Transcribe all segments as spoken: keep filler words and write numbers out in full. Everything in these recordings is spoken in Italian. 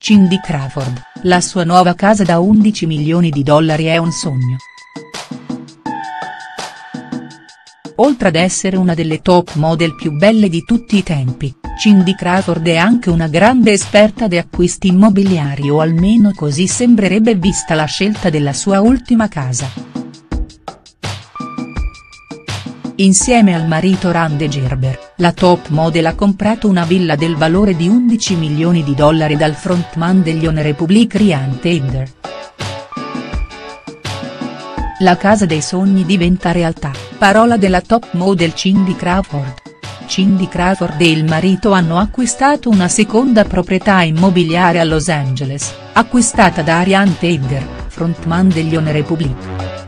Cindy Crawford, la sua nuova casa da undici milioni di dollari è un sogno. Oltre ad essere una delle top model più belle di tutti i tempi, Cindy Crawford è anche una grande esperta di acquisti immobiliari, o almeno così sembrerebbe vista la scelta della sua ultima casa. Insieme al marito Randy Gerber, la top model ha comprato una villa del valore di undici milioni di dollari dal frontman degli One Republic Ryan Tedder. La casa dei sogni diventa realtà, parola della top model Cindy Crawford. Cindy Crawford e il marito hanno acquistato una seconda proprietà immobiliare a Los Angeles, acquistata da Ryan Tedder, frontman degli One Republic.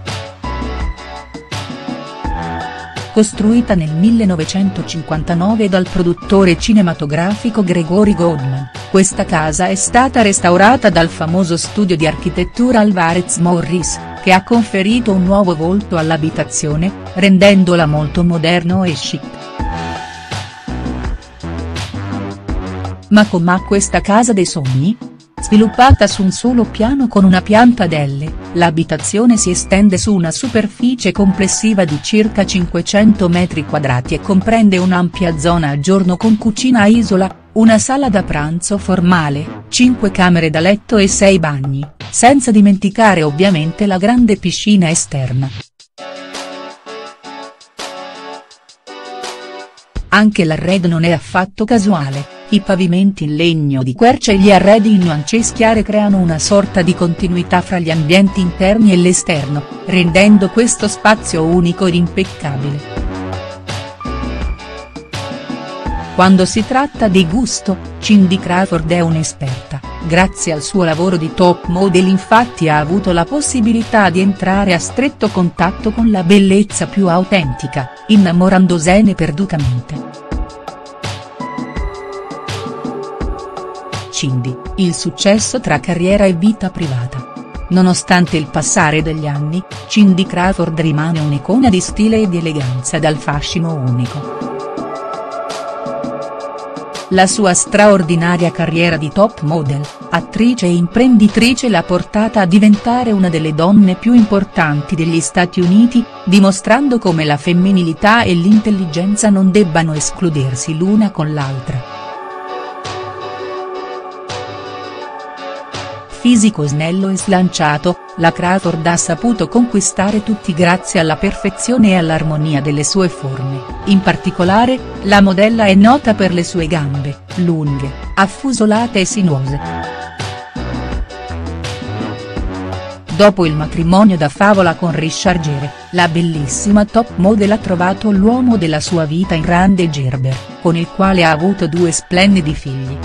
Costruita nel millenovecentocinquantanove dal produttore cinematografico Gregory Goldman, questa casa è stata restaurata dal famoso studio di architettura Alvarez Morris, che ha conferito un nuovo volto all'abitazione, rendendola molto moderno e chic. Ma com'è questa casa dei sogni? Sviluppata su un solo piano con una pianta ad L, l'abitazione si estende su una superficie complessiva di circa cinquecento metri quadrati e comprende un'ampia zona a giorno con cucina a isola, una sala da pranzo formale, cinque camere da letto e sei bagni, senza dimenticare ovviamente la grande piscina esterna. Anche l'arredo non è affatto casuale. I pavimenti in legno di quercia e gli arredi in nuances chiare creano una sorta di continuità fra gli ambienti interni e l'esterno, rendendo questo spazio unico ed impeccabile. Quando si tratta di gusto, Cindy Crawford è un'esperta, grazie al suo lavoro di top model infatti ha avuto la possibilità di entrare a stretto contatto con la bellezza più autentica, innamorandosene perdutamente. Cindy, il successo tra carriera e vita privata. Nonostante il passare degli anni, Cindy Crawford rimane un'icona di stile e di eleganza dal fascino unico. La sua straordinaria carriera di top model, attrice e imprenditrice l'ha portata a diventare una delle donne più importanti degli Stati Uniti, dimostrando come la femminilità e l'intelligenza non debbano escludersi l'una con l'altra. Fisico snello e slanciato, la Crawford ha saputo conquistare tutti grazie alla perfezione e all'armonia delle sue forme, in particolare, la modella è nota per le sue gambe, lunghe, affusolate e sinuose. Dopo il matrimonio da favola con Richard Gere, la bellissima top model ha trovato l'uomo della sua vita in Randy Gerber, con il quale ha avuto due splendidi figli.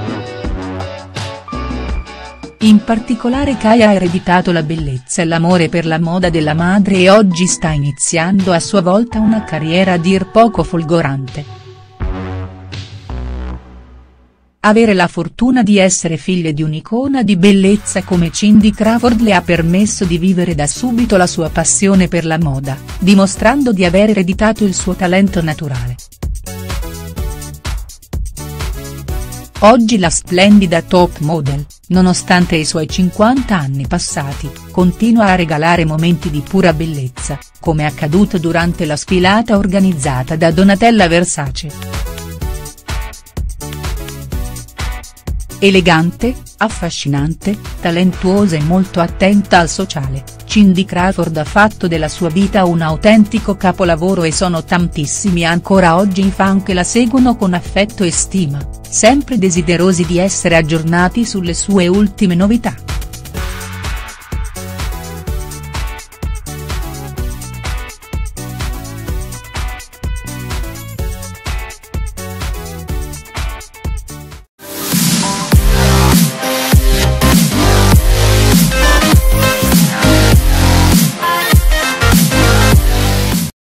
In particolare Kai ha ereditato la bellezza e l'amore per la moda della madre e oggi sta iniziando a sua volta una carriera a dir poco folgorante. Avere la fortuna di essere figlia di un'icona di bellezza come Cindy Crawford le ha permesso di vivere da subito la sua passione per la moda, dimostrando di aver ereditato il suo talento naturale. Oggi la splendida top model, nonostante i suoi cinquanta anni passati, continua a regalare momenti di pura bellezza, come accaduto durante la sfilata organizzata da Donatella Versace. Elegante, affascinante, talentuosa e molto attenta al sociale, Cindy Crawford ha fatto della sua vita un autentico capolavoro e sono tantissimi ancora oggi i fan che la seguono con affetto e stima, sempre desiderosi di essere aggiornati sulle sue ultime novità.